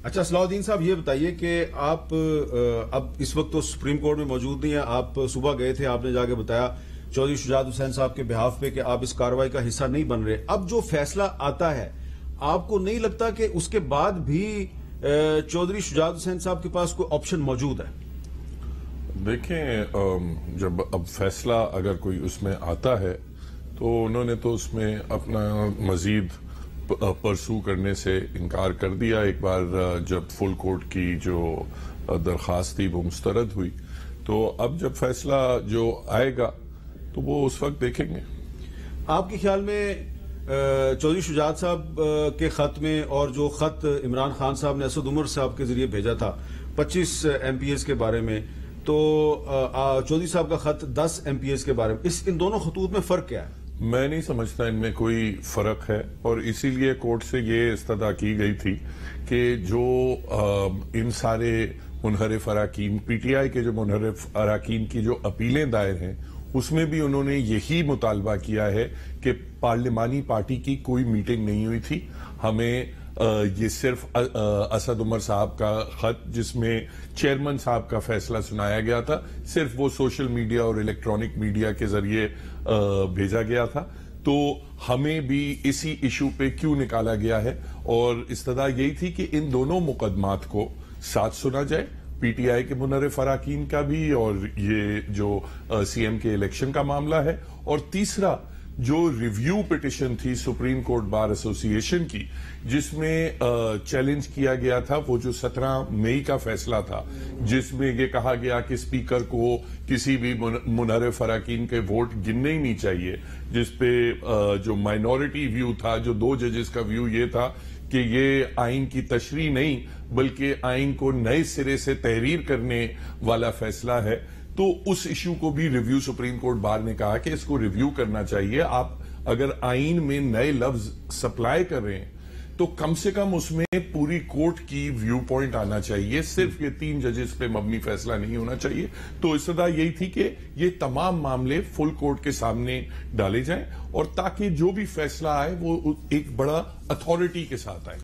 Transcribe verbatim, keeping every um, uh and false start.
اچھا صلاح الدین صاحب، یہ بتائیے کہ آپ اب اس وقت تو سپریم کورٹ میں موجود نہیں ہیں، آپ صبح گئے تھے، آپ نے جا کے بتایا چودھری شجاعت حسین صاحب کے بہاف پہ کہ آپ اس کارروائی کا حصہ نہیں بن رہے. اب جو فیصلہ آتا ہے، آپ کو نہیں لگتا کہ اس کے بعد بھی چودھری شجاعت حسین صاحب کے پاس کوئی آپشن موجود ہے؟ دیکھیں، جب اب فیصلہ اگر کوئی اس میں آتا ہے تو انہوں نے تو اس میں اپنا مزید پرسو کرنے سے انکار کر دیا. ایک بار جب فل کورٹ کی جو درخواست تھی وہ مسترد ہوئی، تو اب جب فیصلہ جو آئے گا تو وہ اس وقت دیکھیں گے. آپ کے خیال میں چودھری شجاعت صاحب کے خط میں، اور جو خط عمران خان صاحب نے اسد عمر صاحب کے ذریعے بھیجا تھا پچیس ایم پی ایز کے بارے میں، تو چودھری صاحب کا خط دس ایم پی ایز کے بارے میں، اس ان دونوں خطوط میں فرق کیا ہے؟ میں نہیں سمجھتا ان میں کوئی فرق ہے، اور اسی لیے کورٹ سے یہ استدعا کی گئی تھی کہ جو ان سارے منحرف اراکین، پی ٹی آئی کے جو منحرف اراکین کی جو اپیلیں دائر ہیں، اس میں بھی انہوں نے یہی مطالبہ کیا ہے کہ پارلیمانی پارٹی کی کوئی میٹنگ نہیں ہوئی تھی. ہمیں یہ صرف اسد عمر صاحب کا خط جس میں چیئرمین صاحب کا فیصلہ سنایا گیا تھا، صرف وہ سوشل میڈیا اور الیکٹرانک میڈیا کے ذریعے بھیجا گیا تھا. تو ہمیں بھی اسی ایشو پہ کیوں نکالا گیا ہے، اور استدعا یہی تھی کہ ان دونوں مقدمات کو ساتھ سنا جائے، پی ٹی آئی کے منحرف اراکین کا بھی اور یہ جو سی ایم کے الیکشن کا معاملہ ہے. اور تیسرا جو ریویو پٹیشن تھی supreme court bar association کی، جس میں چیلنج کیا گیا تھا وہ جو سترہ مئی کا فیصلہ تھا، جس میں یہ کہا گیا کہ اسپیکر کو کسی بھی منحرف اراکین کے ووٹ گننے ہی نہیں چاہیے، جس پہ جو مائنورٹی ویو تھا، جو دو ججز کا ویو یہ تھا کہ یہ آئین کی تشریح نہیں بلکہ آئین کو نئے سرے سے تحریر کرنے والا فیصلہ ہے. تو اس ایشو کو بھی ریویو سپریم کورٹ بار نے کہا کہ اس کو ریویو کرنا چاہیے. آپ اگر آئین میں نئے لفظ سپلائی کر رہے ہیں تو کم سے کم اس میں پوری کورٹ کی ویو پوائنٹ آنا چاہیے، صرف یہ تین ججز پہ مبنی فیصلہ نہیں ہونا چاہیے. تو استدعا یہی تھی کہ یہ تمام معاملے فل کورٹ کے سامنے ڈالے جائیں، اور تاکہ جو بھی فیصلہ آئے وہ ایک بڑا اتھارٹی کے ساتھ آئے.